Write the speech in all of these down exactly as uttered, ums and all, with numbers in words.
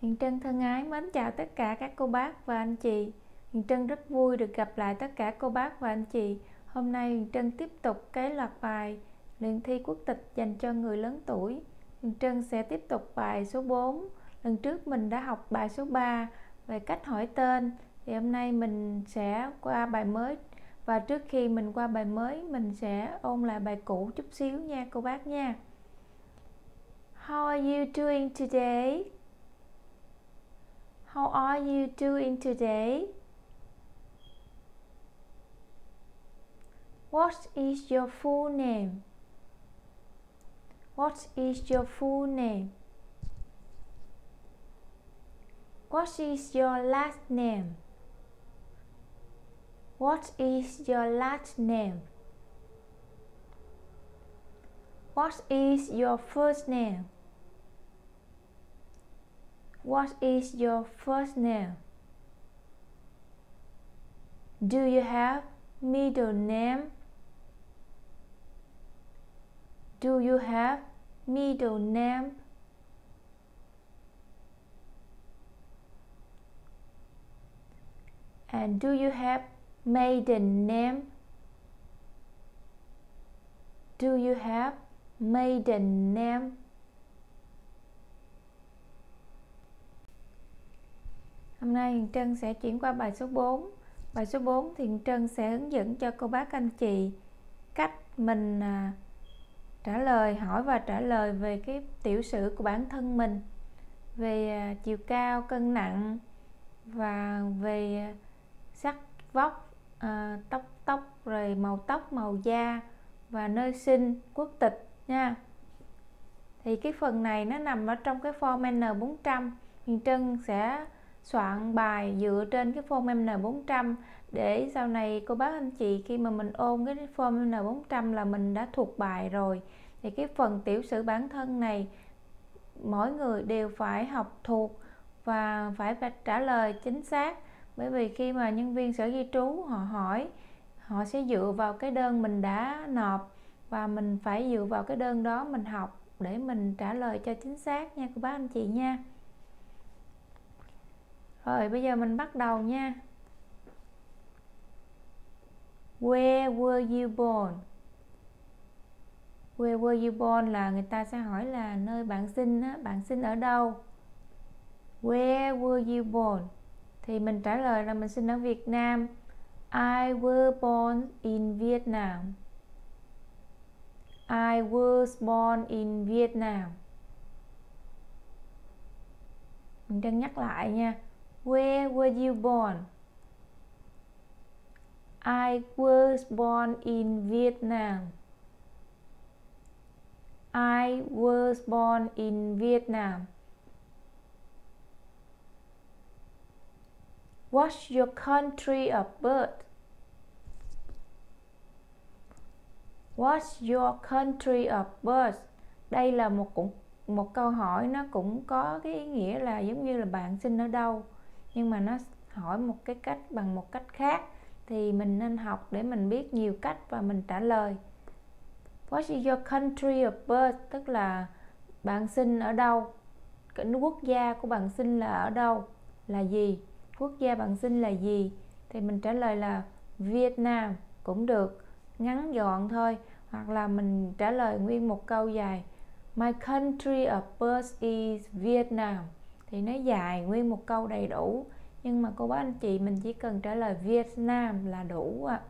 Huyền Trân thân ái mến chào tất cả các cô bác và anh chị. Huyền Trân rất vui được gặp lại tất cả cô bác và anh chị. Hôm nay Huyền Trân tiếp tục cái loạt bài luyện thi quốc tịch dành cho người lớn tuổi. Huyền Trân sẽ tiếp tục bài số bốn. Lần trước mình đã học bài số ba về cách hỏi tên. Thì hôm nay mình sẽ qua bài mới. Và trước khi mình qua bài mới, mình sẽ ôn lại bài cũ chút xíu nha cô bác nha. How are you doing today? How are you doing today? What is your full name? What is your full name? What is your last name? What is your last name? What is your first name? What is your first name? Do you have middle name? Do you have middle name? And do you have maiden name? Do you have maiden name? Hôm nay Huyền Trân sẽ chuyển qua bài số bốn. Bài số bốn thì Huyền Trân sẽ hướng dẫn cho cô bác anh chị cách mình à, trả lời, hỏi và trả lời về cái tiểu sử của bản thân mình, về à, chiều cao, cân nặng và về à, sắc vóc, à, tóc tóc rồi màu tóc, màu da và nơi sinh, quốc tịch nha. Thì cái phần này nó nằm ở trong cái form N bốn trăm. Huyền Trân sẽ soạn bài dựa trên cái form N bốn trăm để sau này cô bác anh chị khi mà mình ôn cái form N bốn trăm là mình đã thuộc bài rồi. Thì cái phần tiểu sử bản thân này mỗi người đều phải học thuộc và phải trả lời chính xác, bởi vì khi mà nhân viên sở di trú họ hỏi, họ sẽ dựa vào cái đơn mình đã nộp và mình phải dựa vào cái đơn đó mình học để mình trả lời cho chính xác nha cô bác anh chị nha. Rồi bây giờ mình bắt đầu nha. Where were you born? Where were you born là người ta sẽ hỏi là nơi bạn sinh á, bạn sinh ở đâu? Where were you born? Thì mình trả lời là mình sinh ở Việt Nam. I was born in Vietnam. I was born in Vietnam. Mình đang nhắc lại nha. Where were you born? I was born in Vietnam. I was born in Vietnam. What's your country of birth? What's your country of birth? Đây là một cũng một câu hỏi, nó cũng có cái ý nghĩa là giống như là bạn sinh ở đâu, nhưng mà nó hỏi một cái cách bằng một cách khác, thì mình nên học để mình biết nhiều cách và mình trả lời. What is your country of birth? Tức là bạn sinh ở đâu, cái quốc gia của bạn sinh là ở đâu, là gì, quốc gia bạn sinh là gì, thì mình trả lời là Việt Nam cũng được, ngắn gọn thôi, hoặc là mình trả lời nguyên một câu dài, My country of birth is Vietnam, thì nó dài nguyên một câu đầy đủ. Nhưng mà cô bác anh chị mình chỉ cần trả lời Việt Nam là đủ ạ.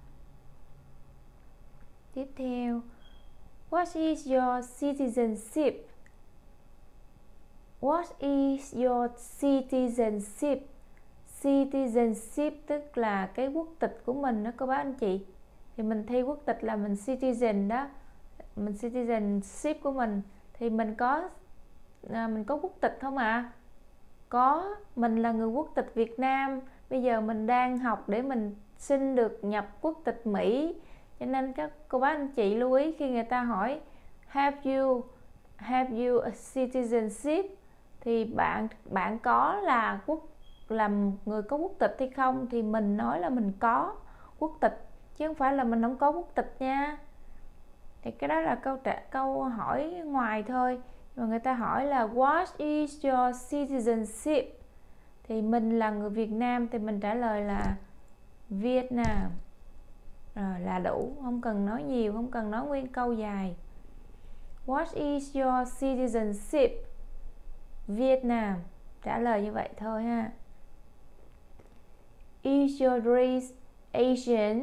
Tiếp theo, What is your citizenship? What is your citizenship? Citizenship tức là cái quốc tịch của mình đó cô bác anh chị. Thì mình thi quốc tịch là mình citizen đó, mình citizenship của mình thì mình có à, mình có quốc tịch không ạ? À? Có, mình là người quốc tịch Việt Nam. Bây giờ mình đang học để mình xin được nhập quốc tịch Mỹ, cho nên các cô bác anh chị lưu ý khi người ta hỏi Have you have you a citizenship? Thì bạn bạn có là quốc làm người có quốc tịch hay không, thì mình nói là mình có quốc tịch chứ không phải là mình không có quốc tịch nha. Thì cái đó là câu trả câu hỏi ngoài thôi, Rồi người ta hỏi là what is your citizenship? Thì mình là người Việt Nam thì mình trả lời là Việt Nam. Rồi là đủ, không cần nói nhiều, không cần nói nguyên câu dài. What is your citizenship? Việt Nam. Trả lời như vậy thôi ha. Is your race Asian?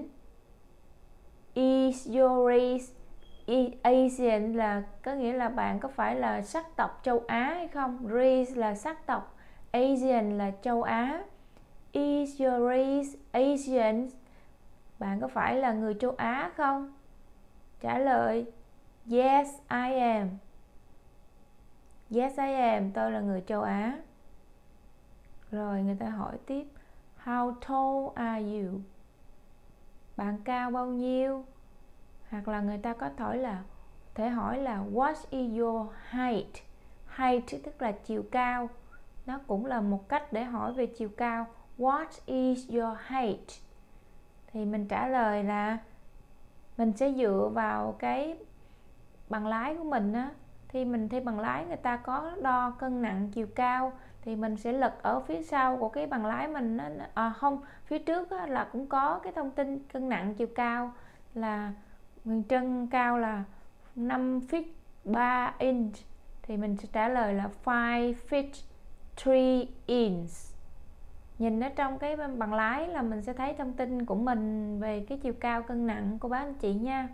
Is your race Asian là có nghĩa là bạn có phải là sắc tộc châu Á hay không? Race là sắc tộc, Asian là châu Á. Is your race Asian? Bạn có phải là người châu Á không? Trả lời yes I am. Yes I am, tôi là người châu Á. Rồi người ta hỏi tiếp, how tall are you? Bạn cao bao nhiêu? Hoặc là người ta có thể là thể hỏi là what is your height? Height tức là chiều cao. Nó cũng là một cách để hỏi về chiều cao. What is your height? Thì mình trả lời là mình sẽ dựa vào cái bằng lái của mình á. Thì mình thi bằng lái người ta có đo cân nặng chiều cao, thì mình sẽ lật ở phía sau của cái bằng lái mình á, à, không, phía trước á, là cũng có cái thông tin cân nặng chiều cao là Huyền Trân cao là năm feet ba inch, thì mình sẽ trả lời là five feet three inches. Nhìn ở trong cái bằng lái là mình sẽ thấy thông tin của mình về cái chiều cao cân nặng của bác anh chị nha.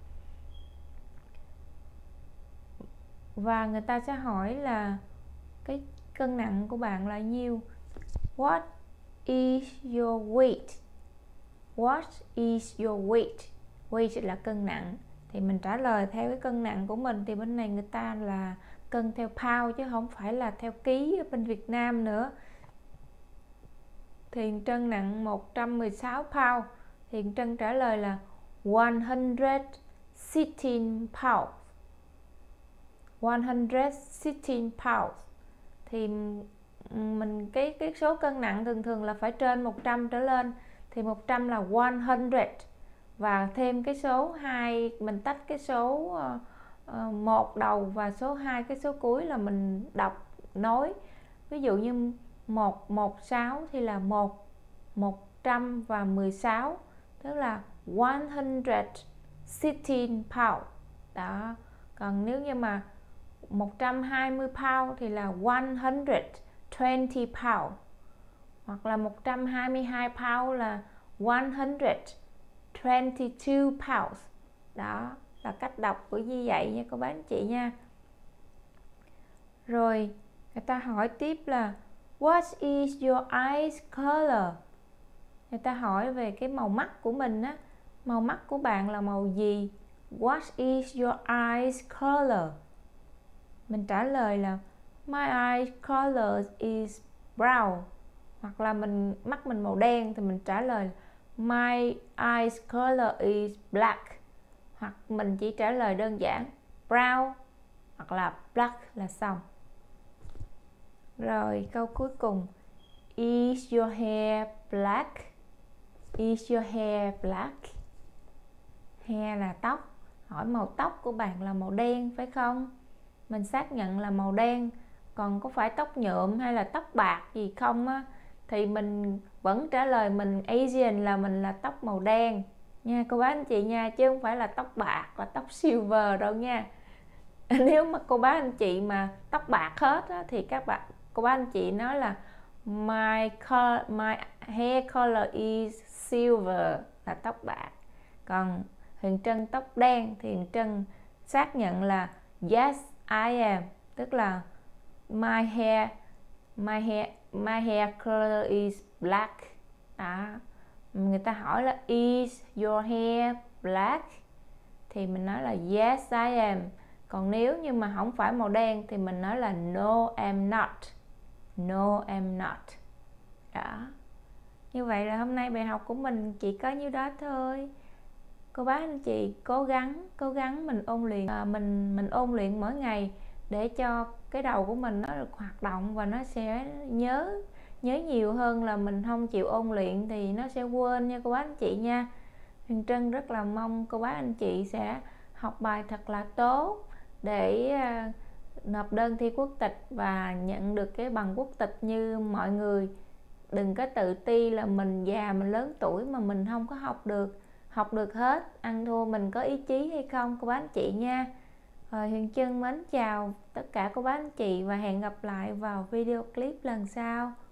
Và người ta sẽ hỏi là cái cân nặng của bạn là nhiêu? What is your weight? What is your weight? Weight là cân nặng. Thì mình trả lời theo cái cân nặng của mình. Thì bên này người ta là cân theo pound chứ không phải là theo ký ở bên Việt Nam nữa. Thì Trân nặng một trăm mười sáu pound. Thì Trân trả lời là one hundred sixteen pounds. one hundred sixteen pounds. Thì mình cái cái số cân nặng thường thường là phải trên một trăm trở lên. Thì một trăm là one hundred. Và thêm cái số hai, mình tách cái số uh, một đầu và số hai cái số cuối là mình đọc nối. Ví dụ như một một sáu thì là một một trăm và mười sáu, tức là one hundred sixteen pounds. Đó. Còn nếu như mà một trăm hai mươi pounds thì là one hundred twenty pounds. Hoặc là một trăm hai mươi hai pounds là one hundred twenty-two pounds. Đó là cách đọc của như vậy nha các bác anh chị nha. Rồi người ta hỏi tiếp là what is your eyes color? Người ta hỏi về cái màu mắt của mình á. Màu mắt của bạn là màu gì? What is your eyes color? Mình trả lời là my eyes color is brown. Hoặc là mình mắt mình màu đen thì mình trả lời my eyes color is black. Hoặc mình chỉ trả lời đơn giản brown hoặc là black là xong. Rồi câu cuối cùng, is your hair black? Is your hair black? Hair là tóc. Hỏi màu tóc của bạn là màu đen phải không? Mình xác nhận là màu đen. Còn có phải tóc nhuộm hay là tóc bạc gì không á, thì mình vẫn trả lời mình Asian là mình là tóc màu đen nha cô bác anh chị nha, chứ không phải là tóc bạc là tóc silver đâu nha. Nếu mà cô bác anh chị mà tóc bạc hết á, thì các bạn cô bác anh chị nói là my color, my hair color is silver là tóc bạc. Còn Huyền Trân tóc đen thì Huyền Trân xác nhận là yes I am, tức là my hair my hair my hair color is black. Đó. Người ta hỏi là is your hair black? Thì mình nói là yes I am. Còn nếu như mà không phải màu đen thì mình nói là no I'm not. No I'm not. Đó. Như vậy là hôm nay bài học của mình chỉ có nhiêu đó thôi. Cô bác anh chị cố gắng cố gắng mình ôn luyện à, mình mình ôn luyện mỗi ngày để cho cái đầu của mình nó được hoạt động và nó sẽ nhớ nhớ nhiều hơn là mình không chịu ôn luyện thì nó sẽ quên nha cô bác anh chị nha. Huyền Trân rất là mong cô bác anh chị sẽ học bài thật là tốt để nộp đơn thi quốc tịch và nhận được cái bằng quốc tịch như mọi người. Đừng có tự ti là mình già, mình lớn tuổi mà mình không có học được. Học được hết, ăn thua mình có ý chí hay không cô bác anh chị nha. Rồi Huyền Trân mến chào tất cả cô bác anh chị và hẹn gặp lại vào video clip lần sau.